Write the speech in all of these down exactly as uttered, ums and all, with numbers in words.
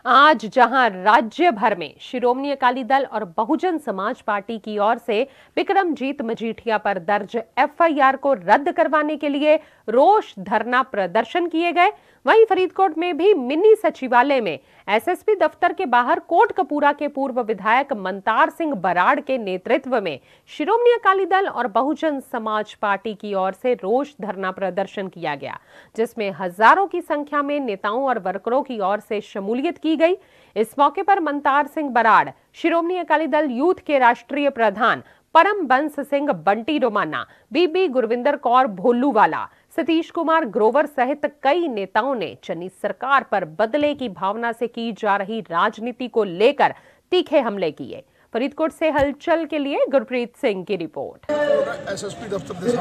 आज जहां राज्य भर में शिरोमणि अकाली दल और बहुजन समाज पार्टी की ओर से बिक्रमजीत मजीठिया पर दर्ज एफ आई आर को रद्द करवाने के लिए रोष धरना प्रदर्शन किए गए, वहीं फरीदकोट में भी मिनी सचिवालय में एस एस पी दफ्तर के बाहर कोटकपूरा के पूर्व विधायक मनतार सिंह बराड़ के नेतृत्व में शिरोमणि अकाली दल और बहुजन समाज पार्टी की ओर से रोष धरना प्रदर्शन किया गया, जिसमें हजारों की संख्या में नेताओं और वर्करों की ओर से शमूलियत की गई। इस मौके पर मनतार सिंह बराड़, शिरोमणि अकाली दल यूथ के राष्ट्रीय प्रधान परम बंस सिंह बंटी रोमाना, बीबी गुरविंदर कौर भोलूवाला, सतीश कुमार ग्रोवर सहित कई नेताओं ने चन्नी सरकार पर बदले की भावना से की जा रही राजनीति को लेकर तीखे हमले किए। फरीदकोट से हलचल के लिए गुरप्रीत सिंह की रिपोर्ट। एस एस पी दफ्तर के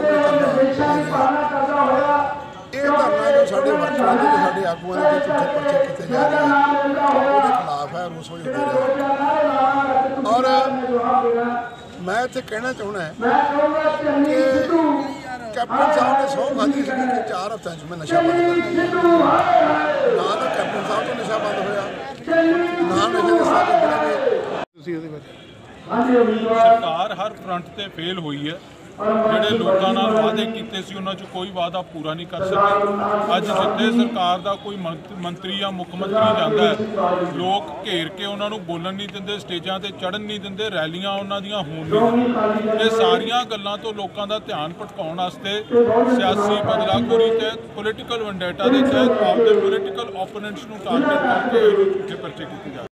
सामने जो साडे वर्करां दे साडे आगूआं दे झूठे पर्चे कीते जा रहे हैं उहदे खिलाफ है, रोस हो रहा। और मैं इत्थे कहना चाहना है कि कैप्टन साहब ने सौं खाधी सी कि चार हफ्तों च मैं नशा बंद कर दिया। ना तो कैप्टन साहब तो नशा बंद होया, ना नशे के साथ पड़ेंगे। सरकार हर फ्रंट ते फेल हुई है। ਜਿਹੜੇ ਲੋਕਾਂ ਨਾਲ ਵਾਅਦੇ ਕੀਤੇ ਸੀ ਉਹਨਾਂ 'ਚ ਕੋਈ ਵਾਅਦਾ ਪੂਰਾ ਨਹੀਂ ਕਰ ਸਕੇ। ਅੱਜ ਜਿੱਥੇ ਸਰਕਾਰ ਦਾ ਕੋਈ ਮੰਤਰੀ ਜਾਂ ਮੁੱਖ ਮੰਤਰੀ ਜਾਂਦਾ ਹੈ, ਲੋਕ ਘੇਰ ਕੇ ਉਹਨਾਂ ਨੂੰ ਬੋਲਣ ਨਹੀਂ ਦਿੰਦੇ, ਸਟੇਜਾਂ ਤੇ ਚੜ੍ਹਨ ਨਹੀਂ ਦਿੰਦੇ, ਰੈਲੀਆਂ ਉਹਨਾਂ ਦੀਆਂ ਹੋਣ ਨਹੀਂ ਦਿੰਦੇ। ਇਹ ਸਾਰੀਆਂ ਗੱਲਾਂ ਤੋਂ ਲੋਕਾਂ ਦਾ ਧਿਆਨ ਭਟਕਾਉਣ ਵਾਸਤੇ ਸਿਆਸੀ ਬਦਲਾਖੋਰੀ ਤਹਿਤ ਪੋਲੀਟੀਕਲ ਵੈਂਡੇਟਾ ਦੇ ਤਹਿਤ ਆਪਦੇ ਪੋਲੀਟੀਕਲ ਓਪੋਨੈਂਟਸ ਨੂੰ ਟਾਰਗੇਟ ਕਰਕੇ ਝੂਠੇ ਪਰਚੇ ਕੀਤੇ ਜਾ ਰਹੇ।